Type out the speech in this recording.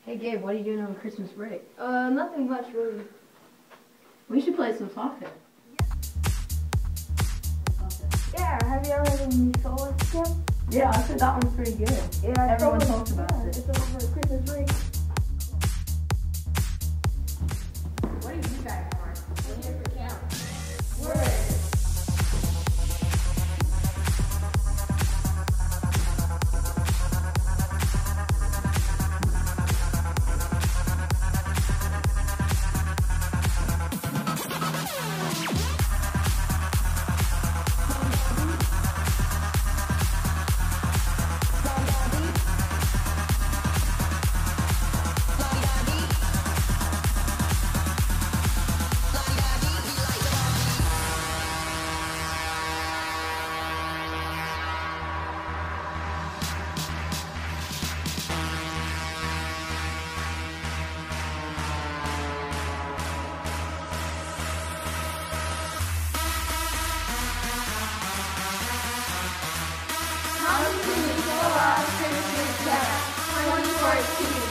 Hey Gabe, what are you doing over Christmas break? Nothing much really. We should play some Showtek. Yeah, have you ever heard of Nisola skip? Yeah, I said that one's pretty good. Yeah, everyone talks about it. It's over Christmas break. What are you guys for? We're here for camp. Come to Nisola Christmas Camp 2014.